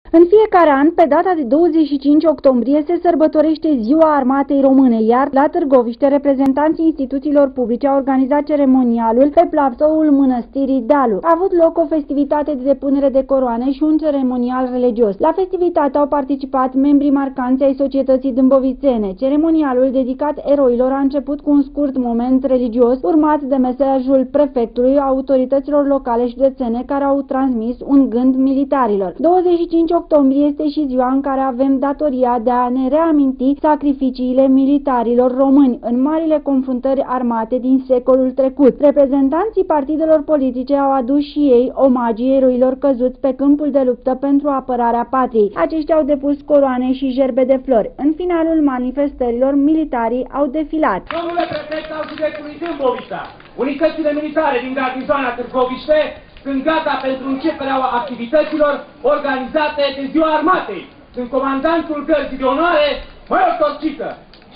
În fiecare an, pe data de 25 octombrie, se sărbătorește Ziua Armatei Române, iar la Târgoviște, reprezentanții instituțiilor publice au organizat ceremonialul pe platoul Mănăstirii Dealu. A avut loc o festivitate de depunere de coroane și un ceremonial religios. La festivitate au participat membrii marcanți ai societății dâmbovițene. Ceremonialul dedicat eroilor a început cu un scurt moment religios, urmat de mesajul prefectului, autorităților locale și județene care au transmis un gând militarilor. 25 octombrie este și ziua în care avem datoria de a ne reaminti sacrificiile militarilor români în marile confruntări armate din secolul trecut. Reprezentanții partidelor politice au adus și ei omagii eroilor căzuți pe câmpul de luptă pentru apărarea patriei. Aceștia au depus coroane și gerbe de flori. În finalul manifestărilor, militarii au defilat. Domnule prefect al județului Dâmbovița, unitățile militare din garnizoana Târgoviște sunt gata pentru începerea activităților organizate de Ziua Armatei. Sunt comandantul Gărzii de Onoare, Major Torcică.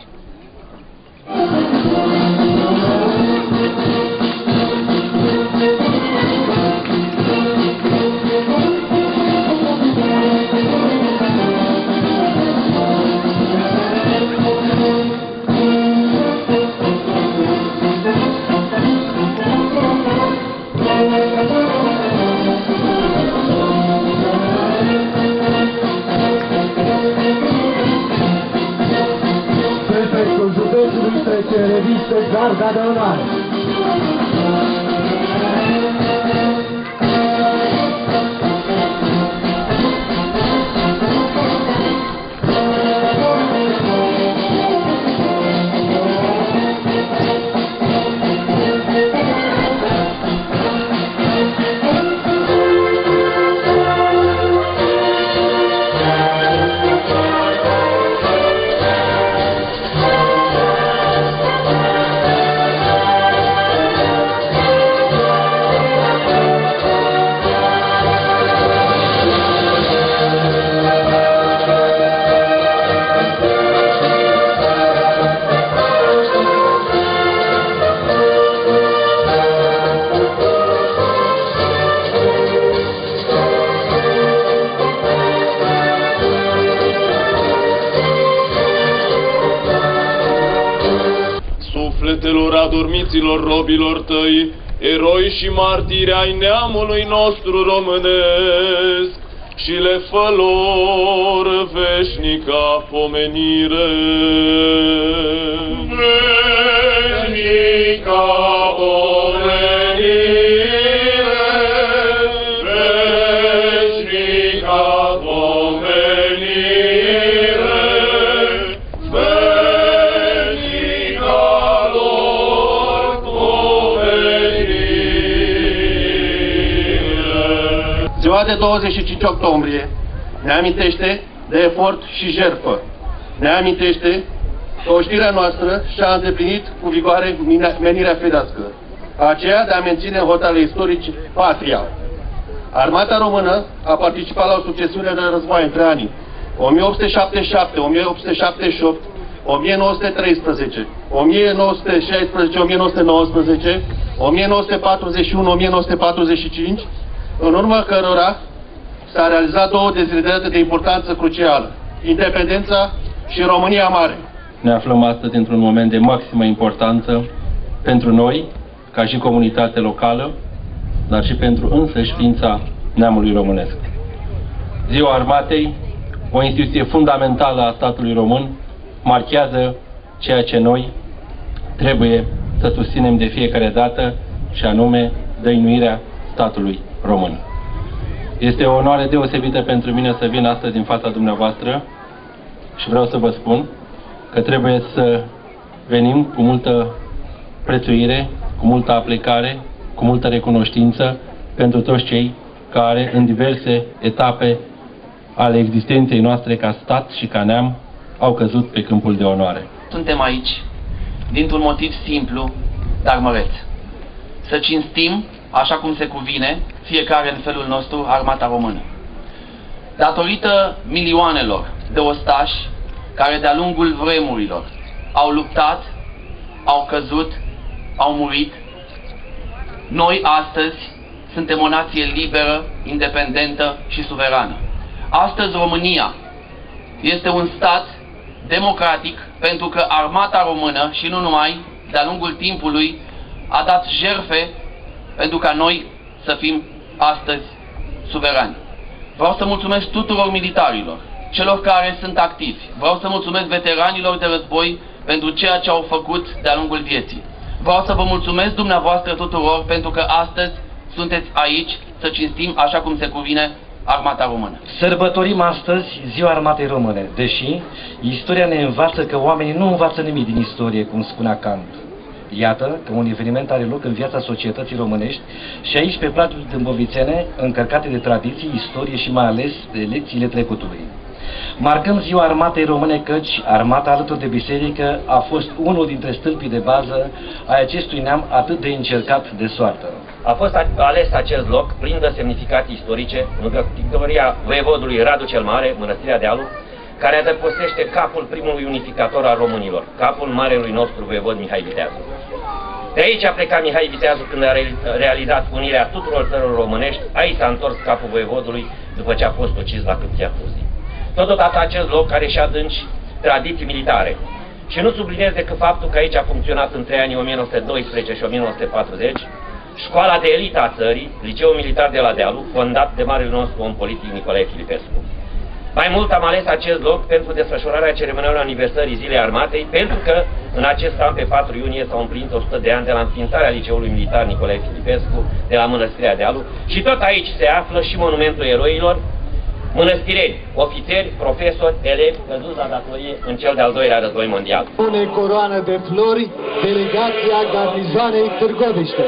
Trece revistă Garda de Onoare. Sufletelor adormiților robilor tăi, eroi și martiri ai neamului nostru românesc, și le fă lor veșnica pomenire. Veșnica pomenire, veșnica pomenire, Ziua de 25 octombrie ne amintește de efort și jertfă. Ne amintește că oștirea noastră și-a îndeplinit cu vigoare menirea firească, aceea de a menține în hotale istorice patria. Armata română a participat la o succesiune de război între anii 1877, 1878, 1913, 1916, 1919, 1941, 1945, în urma cărora s-a realizat două deziderații de importanță crucială: independența și România Mare. Ne aflăm astăzi într-un moment de maximă importanță pentru noi, ca și comunitate locală, dar și pentru însăși ființa neamului românesc. Ziua Armatei, o instituție fundamentală a statului român, marchează ceea ce noi trebuie să susținem de fiecare dată, și anume dăinuirea statului român. Este o onoare deosebită pentru mine să vin astăzi în fața dumneavoastră și vreau să vă spun că trebuie să venim cu multă prețuire, cu multă aplicare, cu multă recunoștință pentru toți cei care în diverse etape ale existenței noastre ca stat și ca neam au căzut pe câmpul de onoare. Suntem aici dintr-un motiv simplu, dar măreț. Să cinstim, așa cum se cuvine, fiecare în felul nostru, armata română. Datorită milioanelor de ostași care de-a lungul vremurilor au luptat, au căzut, au murit, noi astăzi suntem o nație liberă, independentă și suverană. Astăzi România este un stat democratic pentru că armata română, și nu numai, de-a lungul timpului, a dat jertfe pentru ca noi să fim astăzi suverani. Vreau să mulțumesc tuturor militarilor, celor care sunt activi. Vreau să mulțumesc veteranilor de război pentru ceea ce au făcut de-a lungul vieții. Vreau să vă mulțumesc dumneavoastră tuturor pentru că astăzi sunteți aici să cinstim așa cum se cuvine Armata Română. Sărbătorim astăzi Ziua Armatei Române, deși istoria ne învață că oamenii nu învață nimic din istorie, cum spunea Kant. Iată că un eveniment are loc în viața societății românești și aici pe platuri dâmbovițene încărcate de tradiții, istorie și mai ales de lecțiile trecutului. Marcăm Ziua Armatei Române căci armata alături de biserică a fost unul dintre stâlpii de bază ai acestui neam atât de încercat de soartă. A fost ales acest loc plin de semnificații istorice în victoria voievodului Radu cel Mare, Mănăstirea Dealu, care adăpostește capul primului unificator al românilor, capul marelui nostru voievod Mihai Viteazu. De aici a plecat Mihai Viteazu când a realizat unirea tuturor țărilor românești, aici s-a întors capul voievodului după ce a fost ucis la Câmpia Turzii. Totodată acest loc are și adânci tradiții militare. Și nu subliniez decât faptul că aici a funcționat între anii 1912 și 1940 școala de elită a țării, Liceul Militar de la Dealu, fondat de marele nostru om politic Nicolae Filipescu. Mai mult am ales acest loc pentru desfășurarea ceremonială aniversării Zilei Armatei, pentru că în acest an, pe 4 iunie, s-au împlinit 100 de ani de la înființarea Liceului Militar Nicolae Filipescu de la Mănăstirea Dealu și tot aici se află și monumentul eroilor, mănăstireni, ofițeri, profesori, elevi căzuți la datorie în cel de-al doilea război mondial. Pune coroană de flori delegația garnizoanei Târgoviște.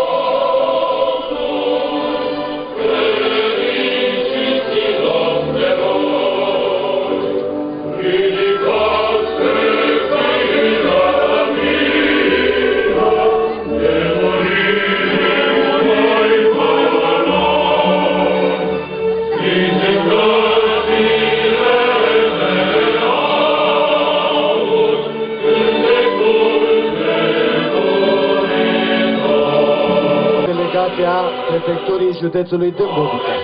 Prefecturii județului Dâmbovița.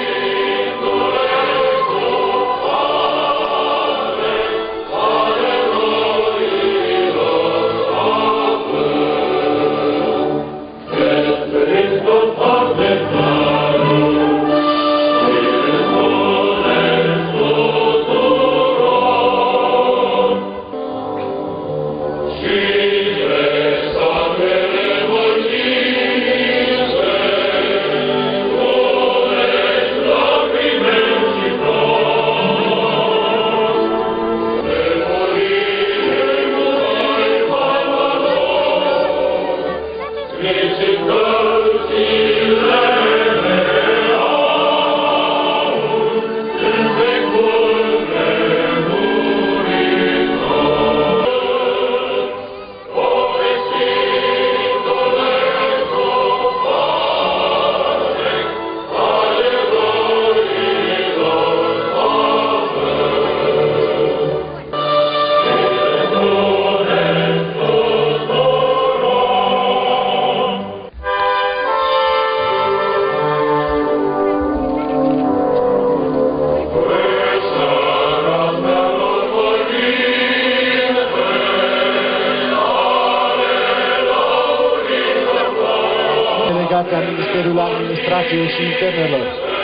Delegația Ministerului Administrației și Internelor.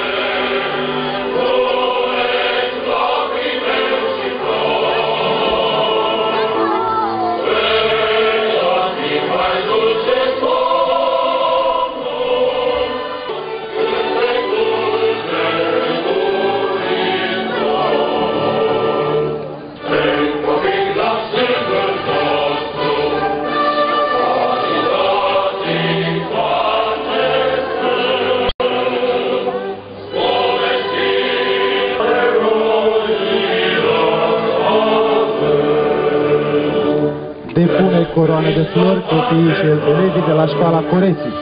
Depune coroană de flori copiii și elevii de la școala Coreții.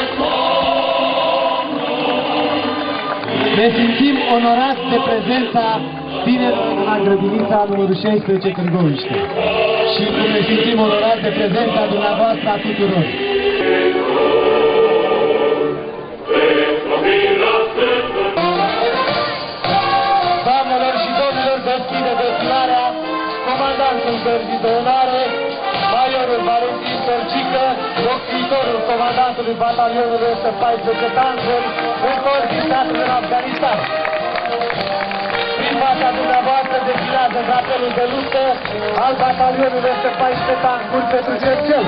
Ne simțim onorați de prezența tinerilor la grădinița numărul 16 Târgoviște. Și ne simțim onorați de prezența dumneavoastră a tuturor. deschide defilarea comandantul gărzii de onoare, majorul Valentin Torcică, locuitorul comandantului batalionului 114 tancuri, întors din statul în Afganistan. Prin fața dumneavoastră defilează drapelul de luptă al batalionului 114 tancuri pentru Cercel.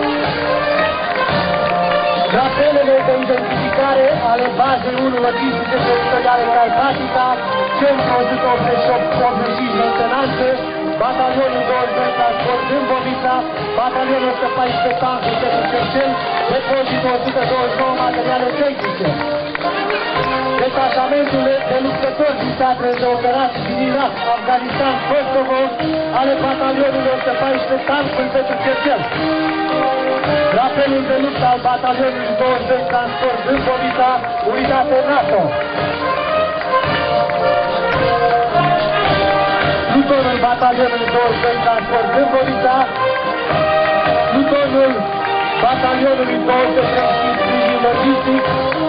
Drapelele de identificare ale bazei 1 logistice teritoriale Carpatica, Centru 188-85 Mentenanță, batalionul 22 transport Dâmbovița, batalionul 114 tancuri pentru Cercel, depozitul 129 materiale tehnice. Detașamentul de luptători din teatrele de operații din Irak, Afganistan, Kosovo, ale batalionului 114 tancuri pentru Cercel. Drapelul de luptă al batalionului 22 transport Dâmbovița, unitate NATO. Plutonul batalionului 22 transport Dâmbovița, plutonul batalionului 235 sprijin logistic,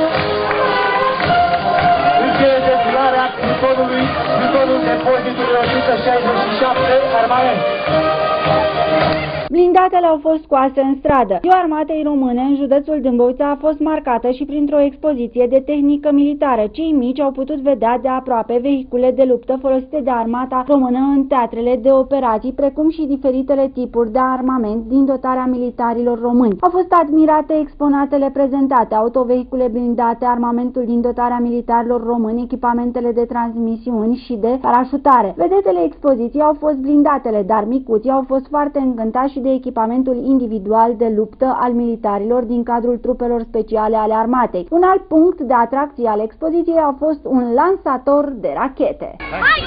încheie defilarea plutonul depozitului 167 armament. Blindatele au fost scoase în stradă. Ziua Armatei Române în județul Dâmbovița a fost marcată și printr-o expoziție de tehnică militară. Cei mici au putut vedea de aproape vehicule de luptă folosite de armata română în teatrele de operații, precum și diferitele tipuri de armament din dotarea militarilor români. Au fost admirate exponatele prezentate, autovehicule blindate, armamentul din dotarea militarilor români, echipamentele de transmisiuni și de parașutare. Vedetele expoziției au fost blindatele, dar micuții au fost foarte încântați și de echipamentul individual de luptă al militarilor din cadrul trupelor speciale ale armatei. Un alt punct de atracție al expoziției a fost un lansator de rachete.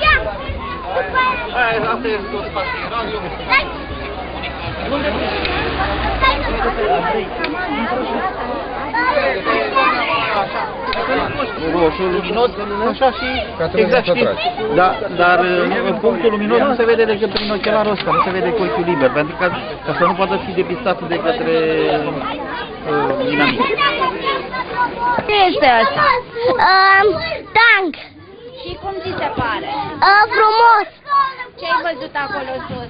Roșu, luminos, așa și exact știi. Dar punctul luminos nu se vede decât prin ochelarul ăsta, nu se vede cu ochiul liber, pentru că ca să nu poată fi depistat de către dinamic. Ce este asta? Tank. Și cum ți se pare? Frumos. Ce ai văzut acolo sus?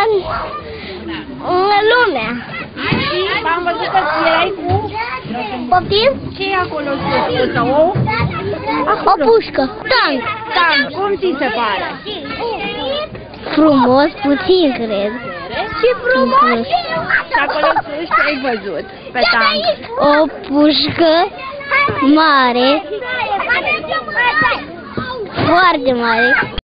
Lumea. Și am văzut că erai cu... Poftim? Ce e acolo sus? O pușcă. Tank. Tank. Cum ți se pare? Frumos, puțin, cred. Și frumos. Și acolo sus ce ai văzut pe tank? O pușcă mare. Foarte mare.